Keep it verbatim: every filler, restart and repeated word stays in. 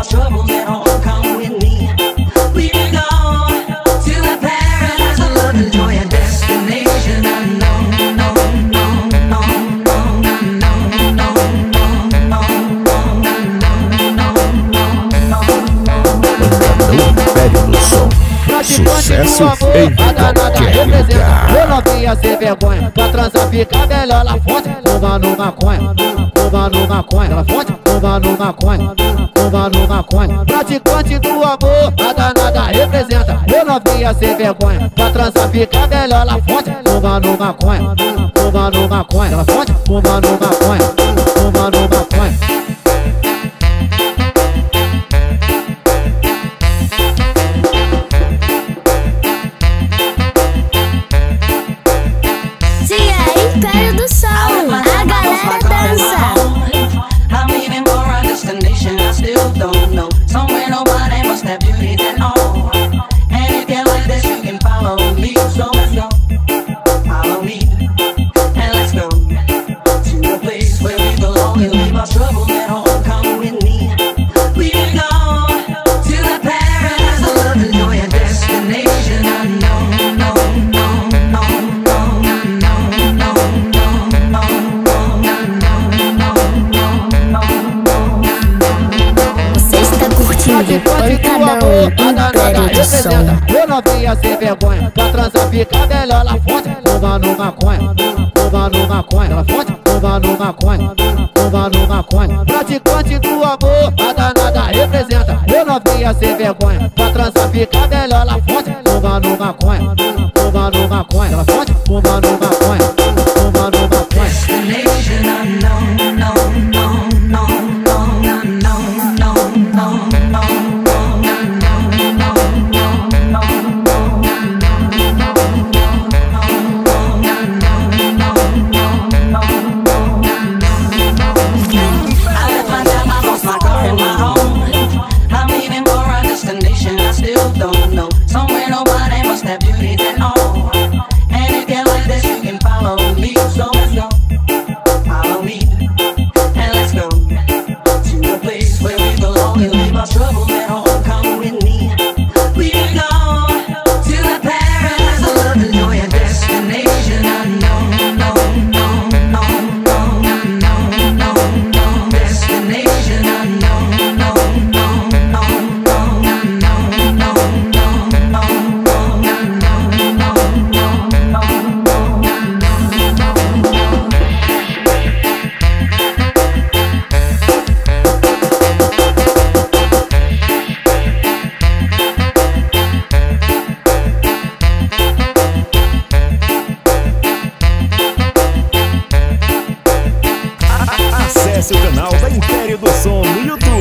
my troubles at home, come with me. We can go to a paradise of love and joy, a destination unknown. No, no, no, no, no, no, no, no, Império do Som. Sucesso em qualquer lugar. Eu não vinha sem vergonha, pra transar fica melhor lá fonte. Fuma no maconha, fuma no maconha, lá fonte. Fuma no maconha, fuma no maconha. Praticante do amor, nada, nada representa. Eu não vinha sem vergonha, pra transar fica melhor lá fonte. Fuma no maconha, fuma no maconha, lá fonte. Fuma no maconha, fuma no maconha. Império do Som, a galera dança. I'm leaving for a destination I still don't know. Somewhere nobody must have beauty at all. And if you like this, you can follow me. So let's go, follow me, and let's go to a place where we belong. And leave our troubles at home, come with me. We can go to the paradise of love and joy, a destination unknown. No, no, no, no, no, no. Você está curtindo Pancadão, Império do Som. Eu não vinha sem vergonha, pra transar fica melhor lá fonte. Fuma no maconha, fuma no maconha, lá fonte. Fuma no maconha, fuma no maconha. Praticante do amor, nada, nada representa. Eu não vinha sem vergonha, pra transar fica melhor lá fonte. Fuma no maconha, fuma no maconha, lá fonte. Fuma no maconha, fuma no maconha. Destination unknown, no, no, no, no, no, no, no, no. Acesse o canal da Império do Som no YouTube.